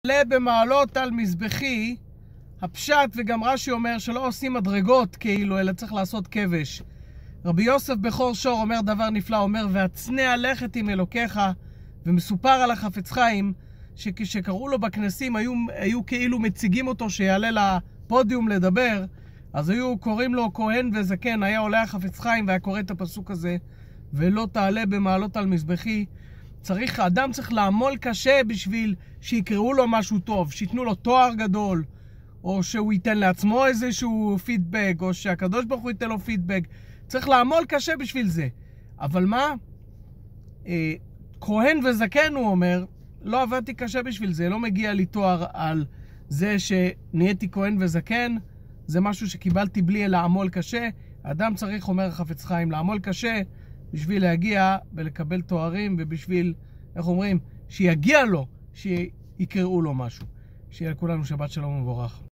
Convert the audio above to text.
עלה במעלות על מזבחי, הפשט וגם רש"י אומר שלא עושים מדרגות כאילו, אלא צריך לעשות כבש. רבי יוסף בכור שור אומר דבר נפלא, אומר והצנע לכת עם אלוקיך, ומסופר על החפץ חיים שכשקראו לו בכנסים היו כאילו מציגים אותו שיעלה לפודיום לדבר, אז היו קוראים לו כהן וזקן, היה עולה החפץ חיים והיה קורא את הפסוק הזה, ולא תעלה במעלות על מזבחי. האדם צריך לעמול קשה בשביל שיקראו לו משהו טוב, שיתנו לו תואר גדול, או שהוא ייתן לעצמו איזשהו פידבק, או שהקדוש ברוך הוא ייתן לו פידבק. צריך לעמול קשה בשביל זה. אבל מה? כהן וזקן, הוא אומר, לא עבדתי קשה בשביל זה, לא מגיע לי תואר על זה שנהייתי כהן וזקן, זה משהו שקיבלתי בלי לעמול קשה. האדם צריך, אומר החפץ חיים, לעמול קשה בשביל להגיע ולקבל תוארים, ובשביל, איך אומרים, שיגיע לו, שיקראו לו משהו. שיהיה לכולנו שבת שלום ומבורך.